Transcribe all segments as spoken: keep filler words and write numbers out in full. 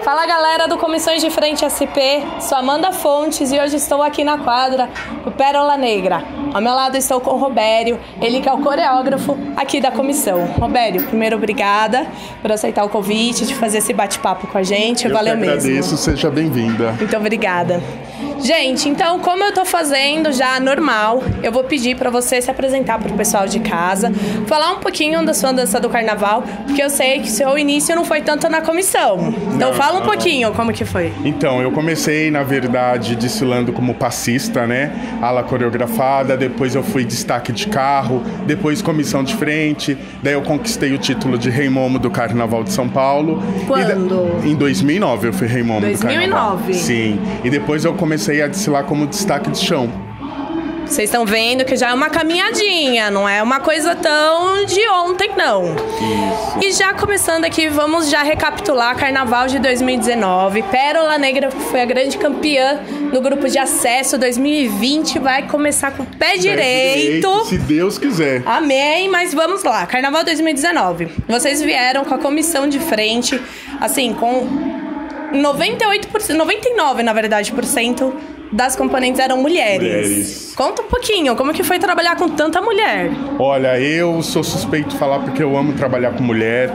Fala galera do Comissões de Frente S P, sou Amanda Fontes e hoje estou aqui na quadra do Pérola Negra. Ao meu lado estou com o Robério, ele que é o coreógrafo aqui da comissão. Robério, primeiro obrigada por aceitar o convite, de fazer esse bate-papo com a gente, eu valeu que mesmo. agradeço, seja bem-vinda. Muito obrigada. Gente, então como eu tô fazendo já normal, eu vou pedir pra você se apresentar pro pessoal de casa, falar um pouquinho da sua dança do carnaval, porque eu sei que seu início não foi tanto na comissão. Então Não, fala um não. pouquinho como que foi. Então, eu comecei, na verdade, desfilando como passista, né? Ala coreografada, depois eu fui destaque de carro, depois comissão de frente, daí eu conquistei o título de Rei Momo do Carnaval de São Paulo. Quando? E da... Em dois mil e nove eu fui Rei Momo dois mil e nove. do Carnaval. Sim. E depois eu comecei a desfilar como destaque de chão. Vocês estão vendo que já é uma caminhadinha, não é uma coisa tão de ontem, não. Isso. E já começando aqui, vamos já recapitular Carnaval de dois mil e dezenove. Pérola Negra foi a grande campeã no grupo de acesso. dois mil e vinte vai começar com o pé, pé direito. direito. Se Deus quiser. Amém, mas vamos lá. Carnaval dois mil e dezenove. Vocês vieram com a comissão de frente, assim, com noventa e oito por cento, noventa e nove por cento, na verdade, por cento das componentes eram mulheres. Mulheres. Conta um pouquinho, como que foi trabalhar com tanta mulher? Olha, eu sou suspeito de falar porque eu amo trabalhar com mulher.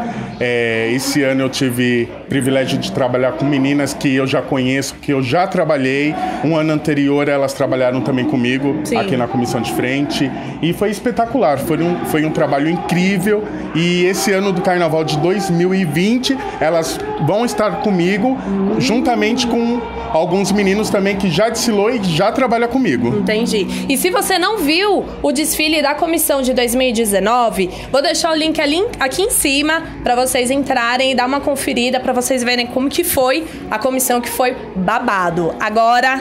É, esse ano eu tive privilégio de trabalhar com meninas que eu já conheço, que eu já trabalhei. Um ano anterior elas trabalharam também comigo, Sim. aqui na comissão de frente. E foi espetacular, foi um, foi um trabalho incrível. E esse ano do Carnaval de dois mil e vinte, elas vão estar comigo, hum. juntamente com alguns meninos também que já desfilou e já trabalha comigo. Entendi. E se você não viu o desfile da comissão de dois mil e dezenove, vou deixar o link ali, aqui em cima para vocês entrarem e dar uma conferida para vocês verem como que foi a comissão, que foi babado. Agora,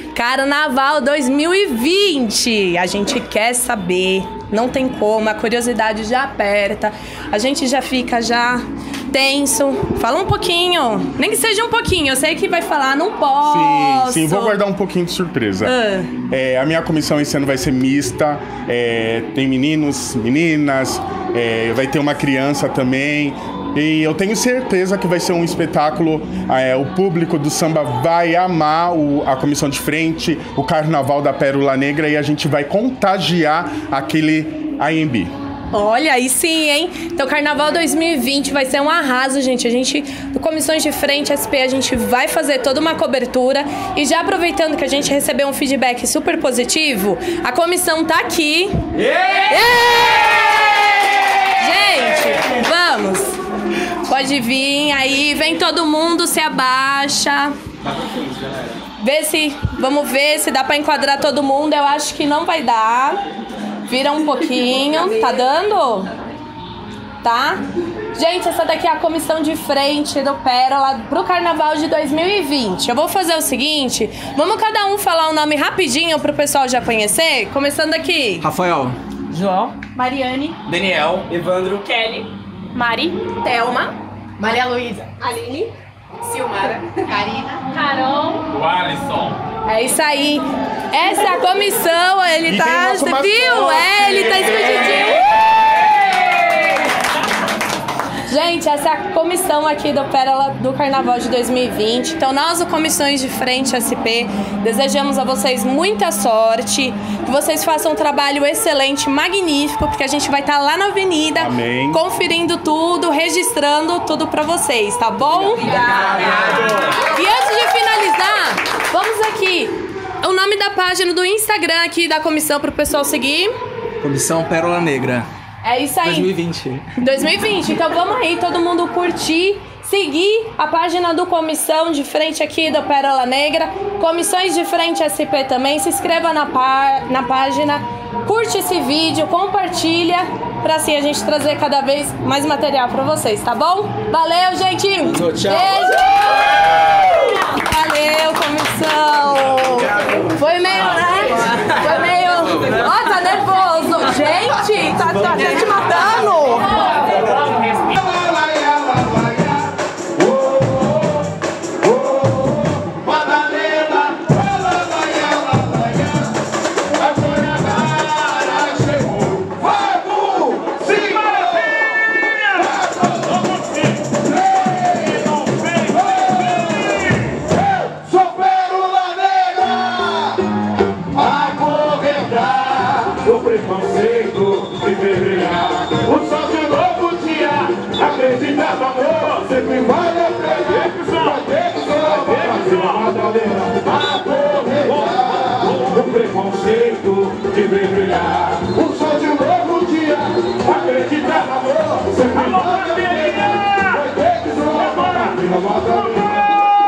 Carnaval dois mil e vinte, a gente quer saber, não tem como, a curiosidade já aperta, a gente já fica já tenso. Fala um pouquinho, nem que seja um pouquinho, eu sei que vai falar, não posso. Sim, sim, vou guardar um pouquinho de surpresa. Ah. É, a minha comissão esse ano vai ser mista, é, tem meninos, meninas, é, vai ter uma criança também. E eu tenho certeza que vai ser um espetáculo, é, o público do samba vai amar o, a comissão de frente, o Carnaval da Pérola Negra, e a gente vai contagiar aquele A M B. Olha, aí sim, hein? Então, Carnaval dois mil e vinte vai ser um arraso, gente. A gente, do Comissões de Frente S P, a gente vai fazer toda uma cobertura. E já aproveitando que a gente recebeu um feedback super positivo, a comissão tá aqui. Yeah! Yeah! Gente, vamos! Pode vir aí, vem todo mundo, se abaixa. Vê se, vamos ver se dá pra enquadrar todo mundo. Eu acho que não vai dar. Vira um pouquinho, tá dando? Tá? Gente, essa daqui é a comissão de frente do Pérola pro Carnaval de dois mil e vinte. Eu vou fazer o seguinte, vamos cada um falar o nome rapidinho pro pessoal já conhecer? Começando aqui. Rafael. João. Mariane. Daniel. Evandro. Kelly. Mari. Thelma. Maria Luísa. Aline. Silmara. Karina. Carol. O Alisson. É isso aí. Essa é a comissão, ele E tá... tem nosso Viu? mascote. É, ele tá escondidinho. Gente, essa é a comissão aqui do Pérola do Carnaval de dois mil e vinte. Então, nós, do Comissões de Frente S P, desejamos a vocês muita sorte, que vocês façam um trabalho excelente, magnífico, porque a gente vai estar lá na avenida, Amém. conferindo tudo, registrando tudo pra vocês, tá bom? Obrigada. E antes de finalizar, vamos aqui. O nome da página do Instagram aqui da comissão pro pessoal seguir. Comissão Pérola Negra. É isso aí. dois mil e vinte. dois mil e vinte. Então vamos aí, todo mundo curtir, seguir a página do Comissão de Frente aqui do Pérola Negra. Comissões de Frente S P também. Se inscreva na, par, na página, curte esse vídeo, compartilha, pra assim a gente trazer cada vez mais material pra vocês, tá bom? Valeu, gente! Tchau, tchau. Beijo! Valeu, comissão! Foi meio, né? Foi meio... Ó, tá nervoso! Gente, tá, tá, tá te matando! amor, sempre vale a pena. Vai ter que ser pra cima, Madalena. Acorrentar o preconceito que vem brilhar. O sol de um novo dia, acreditar no amor, sempre vale a pena. Vai ter que ser pra cima, Madalena.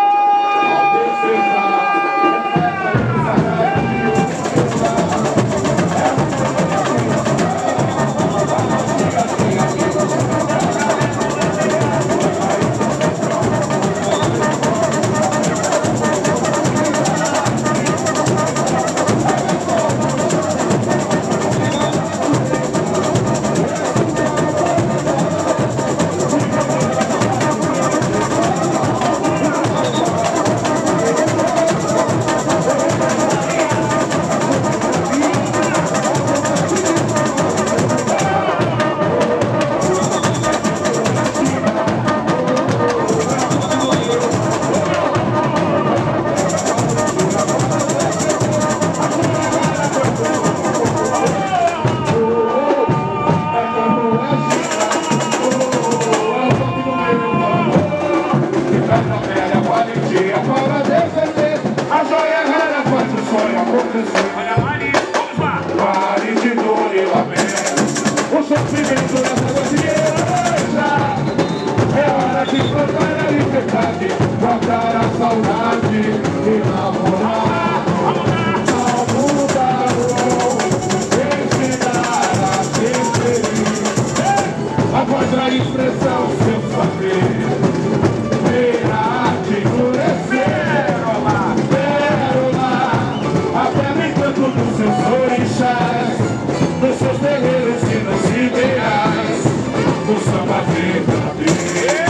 Guardar a saudade e namorar. Ao mudar o ensinar a ser feliz. A voz da expressão, seu saber. Ver a arte endurecer. Pérola, até no encanto dos seus orixás, dos seus terreiros e dos ideais, do samba verdadeiro.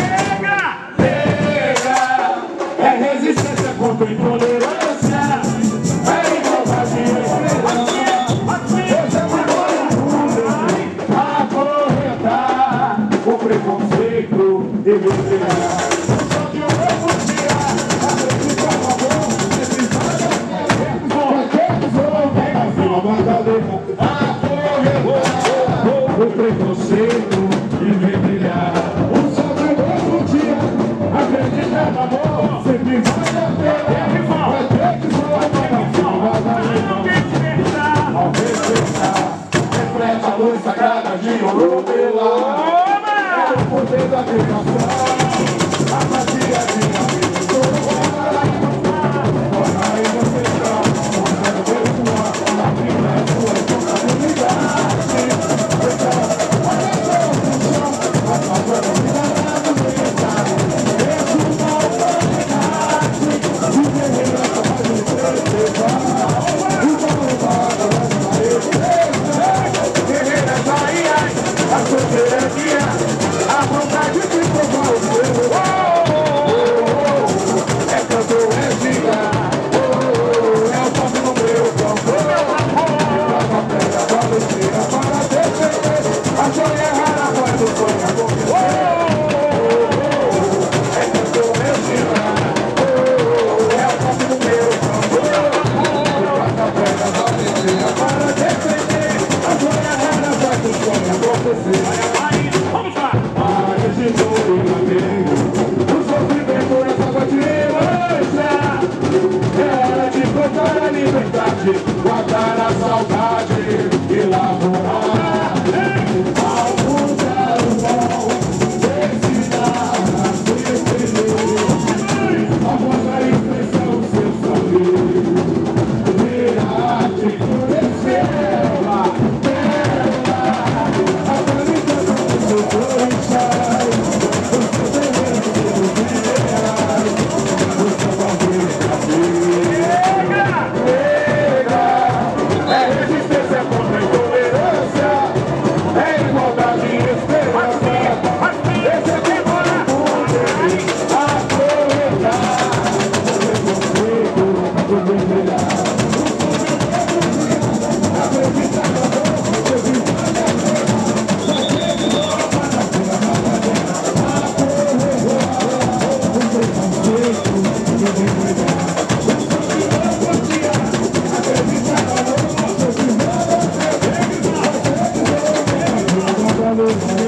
Contra intolerância, é igualdade e esperança. Hoje é muito acorrentar o preconceito e brilhar. Só que o novo dia, acreditar no amor, sempre vai a pena. Madalena, acorrentar o preconceito e brilhar. O sol de um novo dia, acreditar no amor, sempre vai a pena. Reflete a luz sagrada de Orobelá. É o poder da criação, a magia de amigos. Aí você está, mostrando virtual, a vida é sua responsabilidade. Olha só o chão, a sua vida é do bem-estar. É uma oportunidade de guerreira capaz de preservar. A soberania, a vontade de provar o seu. Oh, oh, oh, é canto, é giga. Oh, oh, é o pop no meu campo. A pedra valencia para defender. A joia rara faz o sonho acontecer. Oh, oh, oh, é canto, é giga. Oh, oh, é o pop no meu campo. A pedra valencia para defender. A joia rara faz o sonho acontecer. Vamos lá! A esse novo amigo, o sofrimento nessa continuança. É hora de contar a liberdade, guardar a saudade e lavar. Ao mudar o sol, ensinar a ser feliz. A voz da expressão, seu saber. Ver a arte endurecer. Valeu.